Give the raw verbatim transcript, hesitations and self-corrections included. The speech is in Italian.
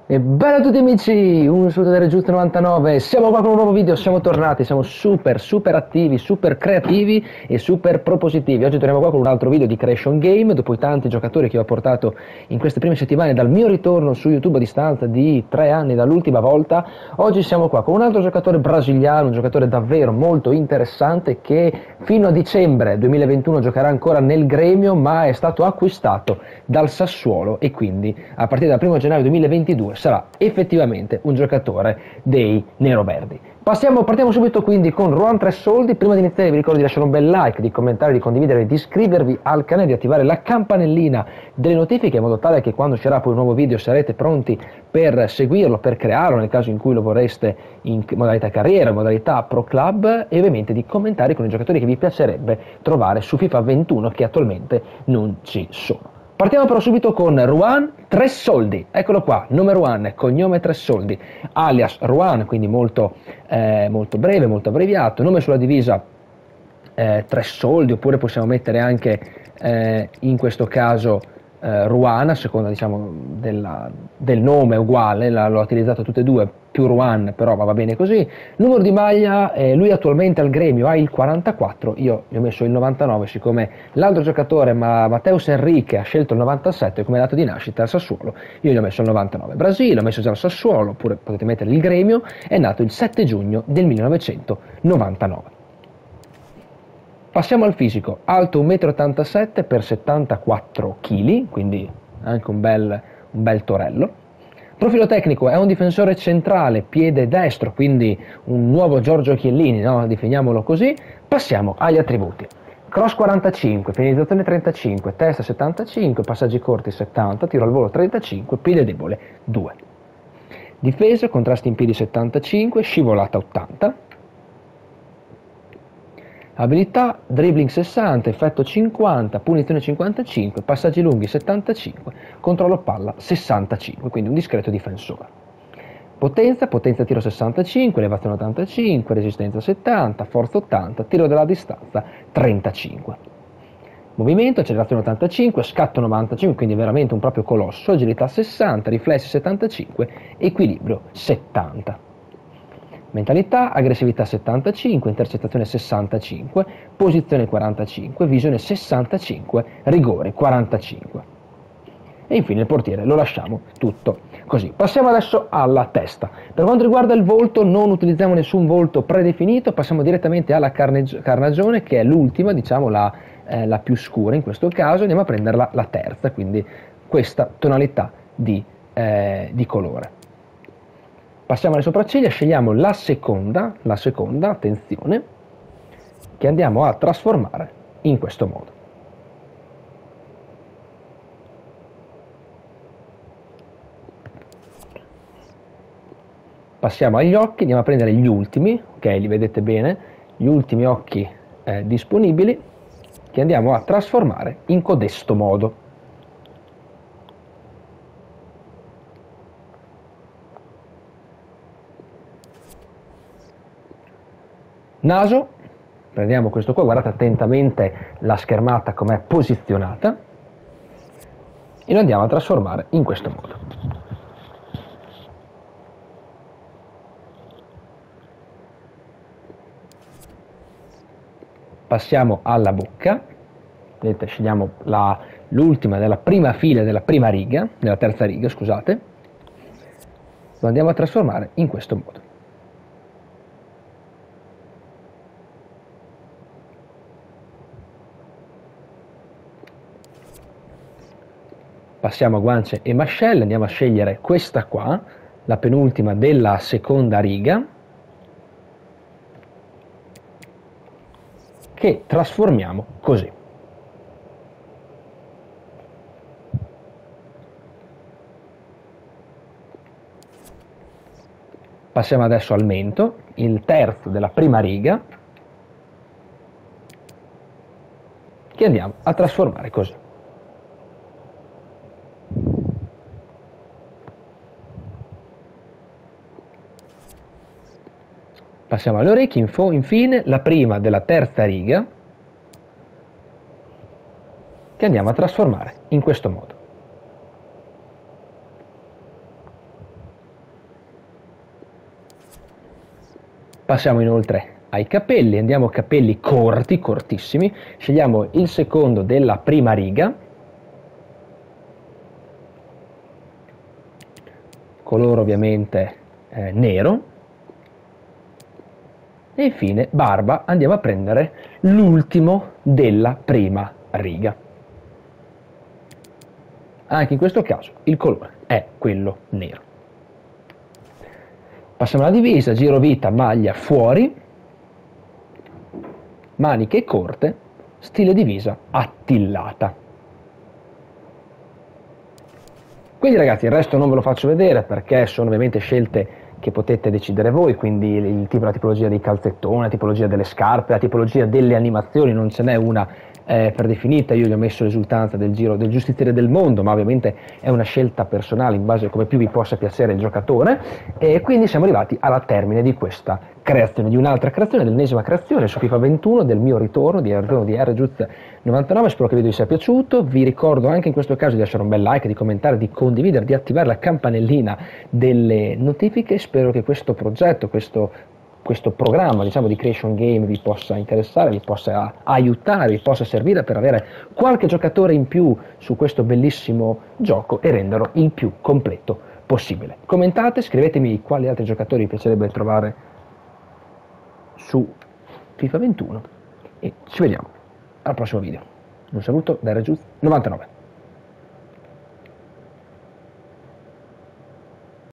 E bella a tutti amici, un saluto da Giusto novantanove, siamo qua con un nuovo video, siamo tornati, siamo super super attivi, super creativi e super propositivi. Oggi torniamo qua con un altro video di Creation Game, dopo i tanti giocatori che ho portato in queste prime settimane dal mio ritorno su YouTube a distanza di tre anni dall'ultima volta. Oggi siamo qua con un altro giocatore brasiliano, un giocatore davvero molto interessante che fino a dicembre duemilaventuno giocherà ancora nel Gremio, ma è stato acquistato dal Sassuolo e quindi a partire dal primo gennaio duemilaventidue sarà effettivamente un giocatore dei neroverdi. Passiamo, partiamo subito quindi con Ruan Tressoldi. Prima di iniziare vi ricordo di lasciare un bel like, di commentare, di condividere, di iscrivervi al canale, di attivare la campanellina delle notifiche in modo tale che quando uscirà poi un nuovo video sarete pronti per seguirlo, per crearlo nel caso in cui lo vorreste in modalità carriera, in modalità pro club, e ovviamente di commentare con i giocatori che vi piacerebbe trovare su FIFA ventuno che attualmente non ci sono. Partiamo però subito con Ruan Tressoldi, eccolo qua, nome Ruan, cognome Tressoldi, alias Ruan, quindi molto, eh, molto breve, molto abbreviato, nome sulla divisa eh, Tressoldi, oppure possiamo mettere anche eh, in questo caso eh, Ruan, a seconda diciamo, della, del nome uguale, l'ho utilizzato tutte e due, più Ruan, però va bene così. Numero di maglia, eh, lui attualmente al Gremio ha il quarantaquattro, io gli ho messo il novantanove, siccome l'altro giocatore, ma Mateus Henrique, ha scelto il novantasette come dato di nascita al Sassuolo, io gli ho messo il novantanove. Brasile, ho messo già al Sassuolo, oppure potete mettere il Gremio, è nato il sette giugno del millenovecentonovantanove. Passiamo al fisico, alto un metro e ottantasette per settantaquattro chili, quindi anche un bel, un bel torello. Profilo tecnico, è un difensore centrale, piede destro, quindi un nuovo Giorgio Chiellini, no? Definiamolo così. Passiamo agli attributi. Cross quarantacinque, finalizzazione trentacinque, testa settantacinque, passaggi corti settanta, tiro al volo trentacinque, piede debole due. Difesa, contrasti in piedi settantacinque, scivolata ottanta. Abilità, dribbling sessanta, effetto cinquanta, punizione cinquantacinque, passaggi lunghi settantacinque, controllo palla sessantacinque, quindi un discreto difensore. Potenza, potenza tiro sessantacinque, elevazione ottantacinque, resistenza settanta, forza ottanta, tiro dalla distanza trentacinque. Movimento, accelerazione ottantacinque, scatto novantacinque, quindi veramente un proprio colosso, agilità sessanta, riflessi settantacinque, equilibrio settanta. Mentalità, aggressività settantacinque, intercettazione sessantacinque, posizione quarantacinque, visione sessantacinque, rigore quarantacinque. E infine il portiere lo lasciamo tutto così. Passiamo adesso alla testa. Per quanto riguarda il volto non utilizziamo nessun volto predefinito, passiamo direttamente alla carnagione, che è l'ultima, diciamo la, eh, la più scura in questo caso, andiamo a prenderla la terza, quindi questa tonalità di, eh, di colore. Passiamo alle sopracciglia, scegliamo la seconda, la seconda, attenzione, che andiamo a trasformare in questo modo. Passiamo agli occhi, andiamo a prendere gli ultimi, ok, li vedete bene, gli ultimi occhi eh, disponibili, che andiamo a trasformare in codesto modo. Naso, prendiamo questo qua, guardate attentamente la schermata com'è posizionata e lo andiamo a trasformare in questo modo. Passiamo alla bocca, vedete, scegliamo l'ultima della prima fila, della prima riga, della terza riga, scusate, lo andiamo a trasformare in questo modo. Passiamo a guance e mascelle, andiamo a scegliere questa qua, la penultima della seconda riga, che trasformiamo così. Passiamo adesso al mento, il terzo della prima riga, che andiamo a trasformare così. Passiamo alle orecchie, infine la prima della terza riga, che andiamo a trasformare in questo modo. Passiamo inoltre ai capelli, andiamo a capelli corti, cortissimi, scegliamo il secondo della prima riga, colore ovviamente eh, nero, e infine barba, andiamo a prendere l'ultimo della prima riga. Anche in questo caso il colore è quello nero. Passiamo alla divisa, giro vita, maglia fuori, maniche corte, stile divisa attillata. Quindi ragazzi il resto non ve lo faccio vedere perché sono ovviamente scelte che potete decidere voi, quindi il tipo, la tipologia dei calzettoni, la tipologia delle scarpe, la tipologia delle animazioni, non ce n'è una eh, predefinita. Io gli ho messo l'esultanza del giro del giustiziere del mondo, ma ovviamente è una scelta personale in base a come più vi possa piacere il giocatore, e quindi siamo arrivati alla termine di questa creazione, di un'altra creazione, dell'ennesima creazione su FIFA ventuno, del mio ritorno, di ritorno di RJuz novantanove. Spero che il video vi sia piaciuto, vi ricordo anche in questo caso di lasciare un bel like, di commentare, di condividere, di attivare la campanellina delle notifiche. Spero che questo progetto, questo, questo programma diciamo di Creation Game vi possa interessare, vi possa aiutare, vi possa servire per avere qualche giocatore in più su questo bellissimo gioco e renderlo il più completo possibile. Commentate, scrivetemi quali altri giocatori vi piacerebbe trovare su FIFA ventuno e ci vediamo al prossimo video. Un saluto da RJuz novantanove.